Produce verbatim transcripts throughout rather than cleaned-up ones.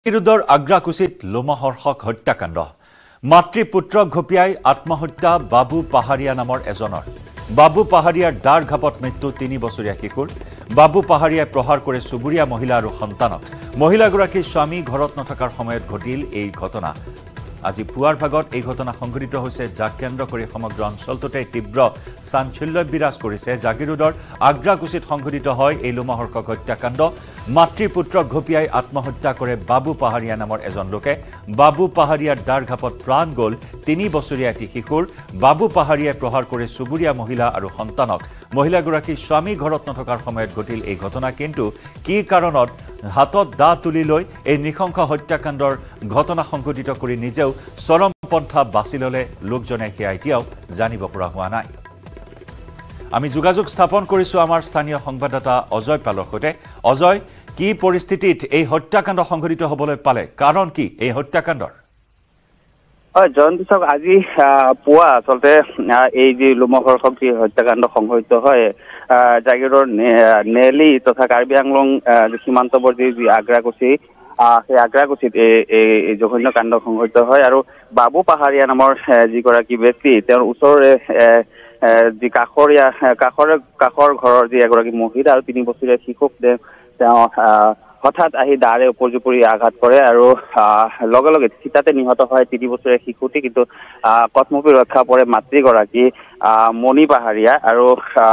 জাগিৰোডৰ আগ্ৰাকুছিত লোমহৰ্ষক হত্যাকাণ্ড মাতৃ পুত্ৰক ঘপিয়াই আত্মহত্যা বাবু পাহাৰীয়া নামৰ এজনৰ বাবু পাহাৰীয়াৰ দাৰ ঘাপত মৃত্যু তিনি বছৰীয়া শিশুৰ বাবু পাহাৰীয়াই প্ৰহাৰ কৰে সুবুৰীয়া মহিলা আৰু সন্তানক মহিলাগৰাকীৰ স্বামী ঘৰত নথকাৰ সময়ত ঘটিল এই ঘটনা আজি পুৱাৰ ভাগত এই ঘটনা সংঘটিত হৈছে যাক কেন্দ্ৰ কৰি সমগ্ৰ অঞ্চলটোতে তীব্ৰ চাঞ্চল্য বিৰাজ কৰিছে জাগিৰোডৰ আগ্ৰাকুছিত সংঘটিত হয় এই লোমহৰ্ষক হত্যাকাণ্ড মাতৃ পুত্ৰক ঘপিয়াই আত্মহত্যা কৰে বাবু পাহাৰীয়া নামৰ এজন লোকে বাবু পাহাৰীয়াৰ দাৰ ঘাপত প্ৰাণ গল তিনি বছৰীয়া এটি শিশুৰ বাবু পাহাৰীয়াই প্ৰহাৰ কৰে সুবুৰীয়া মহিলা আৰু সন্তানক মহিলাগৰাকীৰ স্বামী ঘৰত নথকাৰ সময়ত ঘটিল এই ঘটনা কিন্তু কি কাৰণত হাতত দা তুলি লৈ এই নৃশংস হত্যাকাণ্ডৰ ঘটনা সংঘটিত কৰি নিজেও চৰম পন্থা বাছি ললে লোকজনে সেয়া এতিয়াও জানিব পৰা হোৱা নাই আমি যোগাযোগ স্থাপন কৰিছো আমাৰ স্থানীয় সংবাদদাতা অজয় পালৰ সৈতে অজয় কি পৰিস্থিতিত এই হত্যাকাণ্ড সংঘটিত হ'বলৈ পালে কাৰণ কি এই হত্যাকাণ্ডৰ হয় জয়ন্তী চক আজি পুৱা আচলতে এই যে লোমহৰ্ষক যি হত্যাকাণ্ড সংঘটিত হয় জাগিৰোডৰ নেলি তথা কাৰ্বি আংলং সীমান্তৱৰ্তী যি আগ্ৰাকুছি সেই আগ্ৰাকুছিত এই জঘন্য কাণ্ড সংঘটিত হয় আৰু বাবু পাহাৰীয়া নামৰ যিগৰাকী ব্যক্তি তেওঁৰ ওচৰৰে যি কাষৰীয়া কাষৰ কাষৰ ঘৰৰ যি এগৰাকী মহিলা আৰু তিনি বছৰীয়া শিশুক তেওঁ হঠাৎ আহি দাৰে উপজুপৰি আঘাত কৰে আৰু লগে লগে চিতাতে নিহত হয় তিনি বছৰীয়া শিশুটি কিন্তু কত্মপি ৰক্ষা পৰে মাতৃগৰাকী মণি পাহাৰীয়া আৰু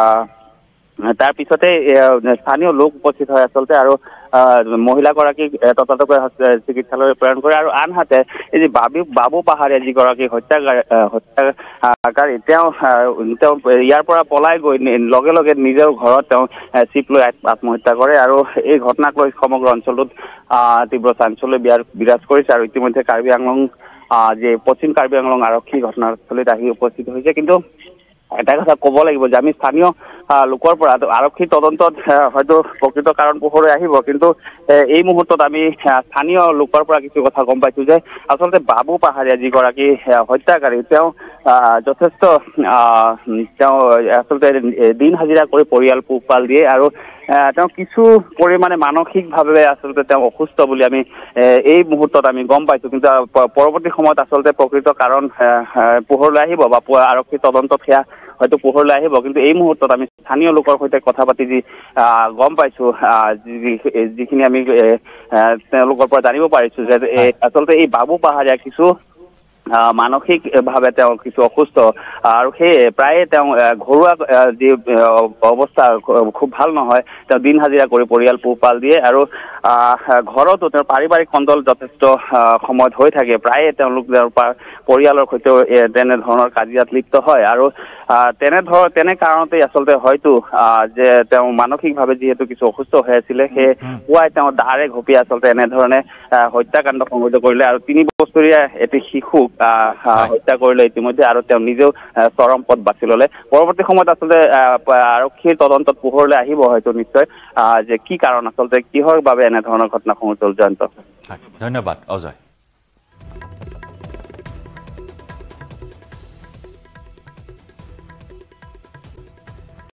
তাৰ পিছতে স্থানীয় লোক উপস্থিত হয় আচলতে আৰু মহিলাগৰাকীক ততাতকে চিকিৎসালয়লৈ প্ৰেৰণ কৰে আৰু আনহাতে এই যে বাবু বাবু পাহাৰীয়া যিগৰাকী হত্যাকাৰী হত্যাকাৰী তেওঁ তেওঁ ইয়াৰ পৰা পলাই গৈ লগে লগে নিজৰ ঘৰত তেওঁ চিপ লৈ আত্মহত্যা কৰে আৰু এই ঘটনাক লৈ সমগ্ৰ অঞ্চলটোত তীব্ৰ চাঞ্চল্য বিৰাজ কৰিছে আৰু ইতিমধ্যে কাৰ্বি আংলং যে পশ্চিম কাৰ্বি আংলং আৰক্ষী ঘটনাস্থলীত আহি উপস্থিত হৈছে কিন্তু এটা কথা ক'ব লাগিব যে আমি স্থানীয় লোকৰ পৰা আৰক্ষী তদন্তত হয়তো প্ৰকৃত কাৰণ পোহৰলৈ আহিব কিন্তু এই মুহূৰ্তত আমি স্থানীয় লোকৰ পৰা কিছু কথা গম পাইছো যে আচলতে বাবু পাহাৰীয়া যিগৰাকী হত্যাকাৰী তেওঁ যথেষ্ট তেওঁ আচলতে দিন হাজিৰা কৰি পৰিয়াল পোহপাল দিয়ে আৰু তেওঁ কিছু পৰিমাণে মানসিকভাৱে আচলতে তেওঁ অসুস্থ বুলি আমি এই মুহূৰ্তত আমি গম পাইছো কিন্তু পৰৱৰ্তী সময়ত আচলতে প্ৰকৃত কাৰণ পোহৰলৈ আহিব বা আৰক্ষী তদন্তত সেয়া হয়তো পোহৰলৈ আহিব কিন্তু এই মুহূৰ্তত আমি স্থানীয় লোকৰ সৈতে কথা পাতি যি গম পাইছো যিখিনি আমি তেওঁলোকৰ পৰা জানিব পাৰিছো যে আচলতে এই বাবু পাহাৰীয়া কিছু মানসিক ভাৱে তেওঁ কিছু অসুস্থ আৰু সেই প্ৰায়ে তেওঁ ঘৰুৱা যি অৱস্থা খুব ভাল নহয় তেওঁ দিন হাজিৰা কৰি পৰিয়াল পোহপাল দিয়ে আৰু ঘৰতো তেওঁৰ পাৰিবাৰিক খণ্ডল যথেষ্ট সময়ত হৈ থাকে প্ৰায়ে তেওঁলোক পৰিয়ালৰ সৈতে তেনেধৰণৰ কাজিয়াত লিপ্ত হয় আৰু তেনেধৰ তেনে কাৰণতে আচলতে হয়তো যে তেওঁ মানসিকভাৱে যিহেতু কিছু অসুস্থ হৈ আছিলে সেই পুৱাই তেওঁ দাৰে ঘপিয়াই আচলতে এনেধৰণে হত্যাকাণ্ড সংঘটিত কৰিলে আৰু তিনি বছৰীয়া এটি শিশুক হত্যা কৰিলে ইতিমধ্যে আৰু তেওঁ নিজেও চৰম পথ বাছি ললে পৰৱৰ্তী সময়ত আচলতে আৰক্ষীৰ তদন্তত পোহৰলৈ আহিব হয়তো নিশ্চয় যে কি কাৰণ আচলতে কিহৰ বাবে এনেধৰণৰ ঘটনা সংঘটিত হ'ল জয়ন্ত ধন্যবাদ অজয়।